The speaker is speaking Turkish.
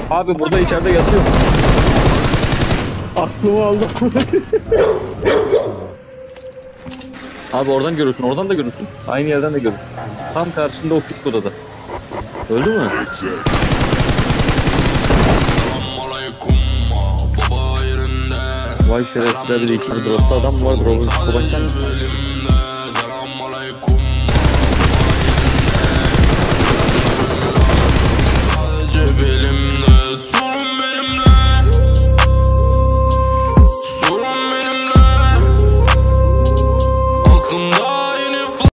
Abi burada içeride yatıyor. Aklımı aldım. Abi oradan görürsün, oradan da görürsün. Aynı yerden de görürsün. Tam karşında o küçük odada. Öldü mü? Vay şerefsizler, bir de iki tane dropta adam var. Drop'u kovaçtan.